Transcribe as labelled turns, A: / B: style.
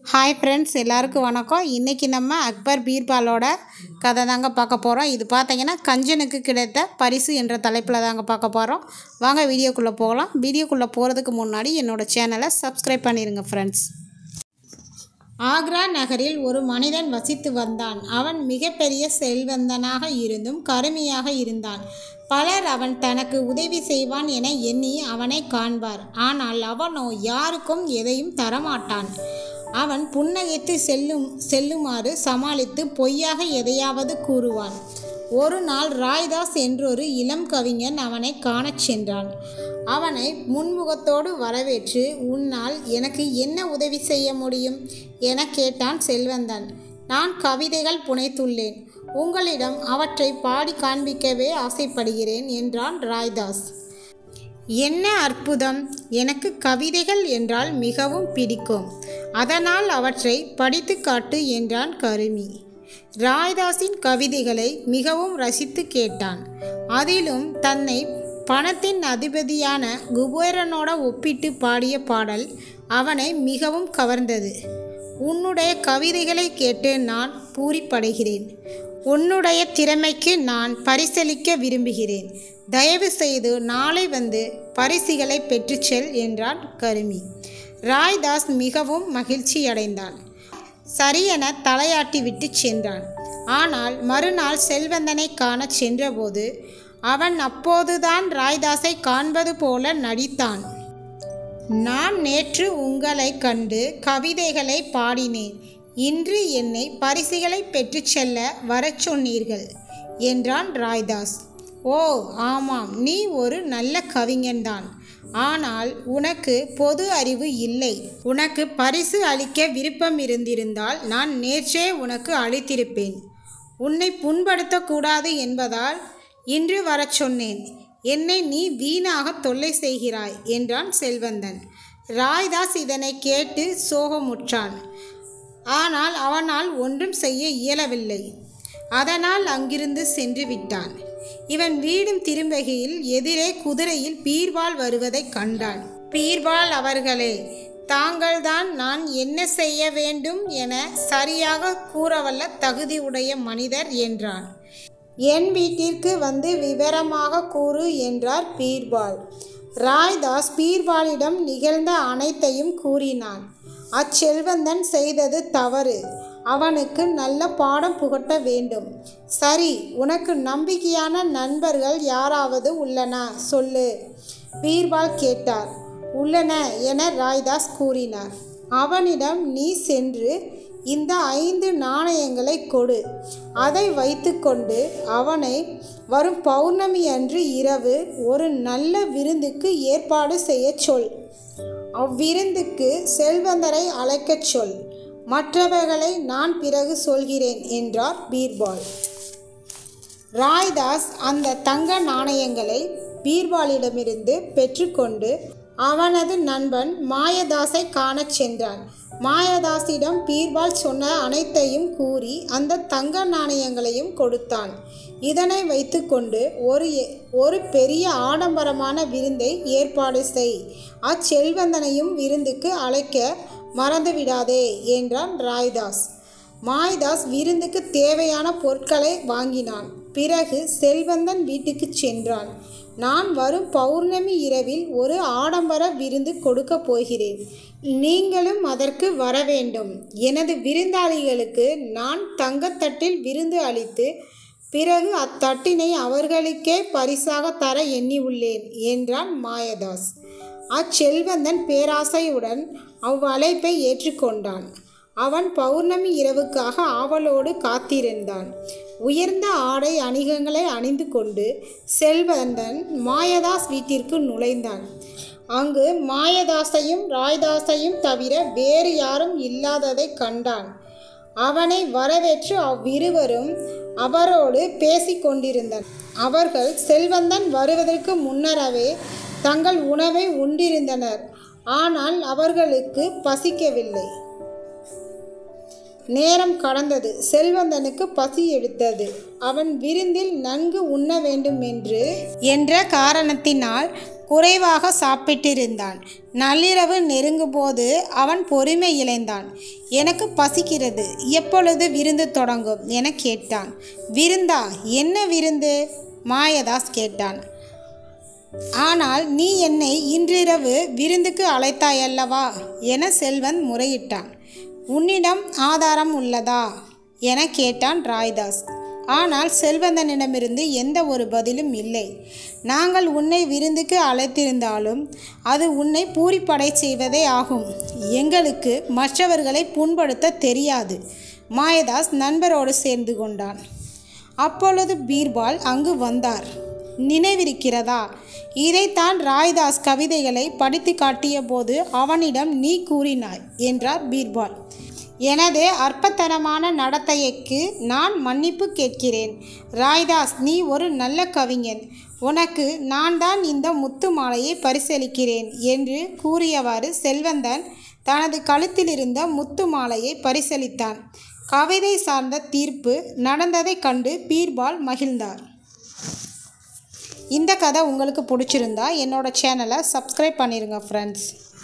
A: Hi friends, எல்லாருக்கும் வணக்கம். இன்றைக்கி நம்ம அக்பர் பீர்பாலோட கதை தாங்க பார்க்க போகிறோம். இது பார்த்தீங்கன்னா கஞ்சனுக்கு கிடைத்த பரிசு என்ற தலைப்பில் தாங்க பார்க்க போகிறோம். வாங்க வீடியோக்குள்ளே போகலாம். வீடியோக்குள்ளே போகிறதுக்கு முன்னாடி என்னோடய சேனலை சப்ஸ்கிரைப் பண்ணிடுங்க ஃப்ரெண்ட்ஸ். ஆக்ரா நகரில் ஒரு மனிதன் வசித்து வந்தான். அவன் மிகப்பெரிய செல்வந்தனாக இருந்தும் கருமையாக இருந்தான். பலர் அவன் தனக்கு உதவி செய்வான் என எண்ணி அவனை காண்பார். ஆனால் அவனோ யாருக்கும் எதையும் தரமாட்டான். அவன் புன்னகைத்து செல்லுமாறு சமாளித்து பொய்யாக எதையாவது கூறுவான். ஒரு நாள் ராய்தாஸ் என்றொரு இளம் கவிஞன் அவனை காணச் சென்றான். அவனை முன்முகத்தோடு வரவேற்று, "உன்னால் எனக்கு என்ன உதவி செய்ய முடியும்?" என கேட்டான் செல்வந்தன். "நான் கவிதைகள் புனைத்துள்ளேன். உங்களிடம் அவற்றை பாடி காண்பிக்கவே ஆசைப்படுகிறேன்" என்றான் ராய்தாஸ். "என்ன அற்புதம்! எனக்கு கவிதைகள் என்றால் மிகவும் பிடிக்கும். அதனால் அவற்றை படித்து காட்டு" என்றான் கருமி. ராய்தாஸின் கவிதைகளை மிகவும் ரசித்து கேட்டான். அதிலும் தன்னை பணத்தின் அதிபதியான குபேரனோட ஒப்பிட்டு பாடிய பாடல் அவனை மிகவும் கவர்ந்தது. "உன்னுடைய கவிதைகளை கேட்டு நான் பூரிப்படைகிறேன். உன்னுடைய திறமைக்கு நான் பரிசளிக்க விரும்புகிறேன். தயவு செய்து நாளை வந்து பரிசுகளை பெற்றுச்செல்" என்றான் கருமி. ராய்தாஸ் மிகவும் மகிழ்ச்சியடைந்தான். சரியென தலையாட்டி விட்டு சென்றான். ஆனால் மறுநாள் செல்வந்தனை காணச் சென்றபோது அவன் அப்போதுதான் ராய்தாஸை காண்பது போல நடித்தான். "நான் நேற்று உங்களை கண்டு கவிதைகளை பாடினேன். இன்று என்னை பரிசுகளை பெற்றுச் செல்ல வரச் சொன்னீர்கள்" என்றான் ராய்தாஸ். "ஓ ஆமாம், நீ ஒரு நல்ல கவிஞன்தான். ஆனால் உனக்கு பொது அறிவு இல்லை. உனக்கு பரிசு அளிக்க விருப்பம் இருந்திருந்தால் நான் நேற்றே உனக்கு அளித்திருப்பேன். உன்னை புண்படுத்தக்கூடாது என்பதால் இன்று வரச் சொன்னேன். என்னை நீ வீணாக தொல்லை செய்கிறாய்" என்றான் செல்வந்தன். ராய்தாஸ் இதனை கேட்டு சோகமுற்றான். ஆனால் அவனால் ஒன்றும் செய்ய இயலவில்லை. அதனால் அங்கிருந்து சென்று விட்டான். இவன் வீடும் திரும்புகையில் எதிரே குதிரையில் பீர்பால் வருவதை கண்டான். "பீர்பால் அவர்களே, தாங்கள்தான் நான் என்ன செய்ய வேண்டும் என சரியாக கூறவல்ல தகுதியுடைய மனிதர்" என்றான். "என் வீட்டிற்கு வந்து விவரமாக கூறு" என்றார் பீர்பால். ராய்தாஸ் பீர்பாலிடம் நிகழ்ந்த அனைத்தையும் கூறினான். அச்செல்வந்தன் செய்தது தவறு. அவனுக்கு நல்ல பாடம் புகட்ட வேண்டும். "சரி, உனக்கு நம்பிக்கையான நண்பர்கள் யாராவது உள்ளனா சொல்லு" பீர்பால் கேட்டார். "உள்ளன" என ராய்தாஸ் கூறினார். "அவனிடம் நீ சென்று இந்த 5 நாணயங்களை கொடு. அதை வைத்துக்கொண்டு அவனை வரும் பௌர்ணமி அன்று இரவு ஒரு நல்ல விருந்துக்கு ஏற்பாடு செய்ய சொல். அவ்விருந்துக்கு செல்வந்தரை அழைக்கச் சொல். மற்றவர்களை நான் பிறகு சொல்கிறேன்" என்றார் பீர்பால். ராய்தாஸ் அந்த தங்க நாணயங்களை பீர்பாலிடமிருந்து பெற்றுக்கொண்டு அவனது நண்பன் மாயதாஸை காணச் சென்றான். மாயதாஸிடம் பீர்பால் சொன்ன அனைத்தையும் கூறி அந்த தங்க நாணயங்களையும் கொடுத்தான். இதனை வைத்துக்கொண்டு ஒரு பெரிய ஆடம்பரமான விருந்தை ஏற்பாடு செய். அச்செல்வந்தனையும் விருந்துக்கு அழைக்க மறந்துவிடாதே என்றான் ராய்தாஸ். மாயதாஸ் விருந்துக்கு தேவையான பொருட்களை வாங்கினான். பிறகு செல்வந்தன் வீட்டுக்கு சென்றான். "நான் வரும் பௌர்ணமி இரவில் ஒரு ஆடம்பர விருந்து கொடுக்கப் போகிறேன். நீங்களும் அதற்கு வர வேண்டும். எனது விருந்தாளிகளுக்கு நான் தங்கத்தட்டில் விருந்து அளித்து பிறகு அத்தட்டினை அவர்களுக்கே பரிசாக தர எண்ணியுள்ளேன்" என்றான் மாயதாஸ். அச்செல்வந்தன் பேராசையுடன் அவ்வழைப்பை ஏற்றுக்கொண்டான். அவன் பௌர்ணமி இரவுக்காக ஆவலோடு காத்திருந்தான். உயர்ந்த ஆடை அணிகங்களை அணிந்து கொண்டு செல்வந்தன் மாயதாஸ் வீட்டிற்கு நுழைந்தான். அங்கு மாயதாஸையும் ராய்தாஸையும் தவிர வேறு யாரும் இல்லாததை கண்டான். அவனை வரவேற்று அவ்விருவரும் அவரோடு பேசிக்கொண்டிருந்தனர். அவர்கள் செல்வந்தன் வருவதற்கு முன்னரவே தங்கள் உணவை உண்டிருந்தனர். ஆனால் அவர்களுக்கு பசிக்கவில்லை. நேரம் கடந்தது. செல்வந்தனுக்கு பசி எடுத்தது. அவன் விருந்தில் நன்கு உண்ண வேண்டும் என்ற காரணத்தினால் குறைவாக சாப்பிட்டிருந்தான். நள்ளிரவு நெருங்கும்போது அவன் பொறுமை இழந்தான். எனக்கு பசிக்கிறது, எப்பொழுது விருந்து தொடங்கும் என கேட்டான். விருந்தா? என்ன விருந்து? மாயதாஸ் கேட்டான். ஆனால் நீ என்னை இன்றிரவு விருந்துக்கு அழைத்தாயல்லவா என செல்வந்த் முறையிட்டான். உன்னிடம் ஆதாரம் உள்ளதா என கேட்டான் ராய்தாஸ். ஆனால் செல்வந்தனிடமிருந்து எந்த ஒரு பதிலும் இல்லை. நாங்கள் உன்னை விருந்துக்கு அழைத்திருந்தாலும் அது உன்னை பூரிப்படை செய்வதே ஆகும். எங்களுக்கு மற்றவர்களை புண்படுத்த தெரியாது. மாயதாஸ் நண்பரோடு சேர்ந்து கொண்டான். அப்பொழுது பீர்பால் அங்கு வந்தார். நினைவிருக்கிறதா? இதைத்தான் ராய்தாஸ் கவிதைகளை படித்து காட்டிய போது அவனிடம் நீ கூறினாய் என்றார் பீர்பால். எனது அற்பத்தனமான நடத்தைக்கு நான் மன்னிப்பு கேட்கிறேன். ராய்தாஸ், நீ ஒரு நல்ல கவிஞன். உனக்கு நான் தான் இந்த முத்து மாலையை பரிசளிக்கிறேன் என்று கூறியவாறு செல்வந்தன் தனது கழுத்தில் இருந்த முத்து மாலையை பரிசளித்தான். கவிதை சார்ந்த தீர்ப்பு நடந்ததை கண்டு பீர்பால் மகிழ்ந்தார். இந்த கதை உங்களுக்கு பிடிச்சிருந்தா என்னோட சேனலை சப்ஸ்கிரைப் பண்ணிடுங்க ஃப்ரெண்ட்ஸ்.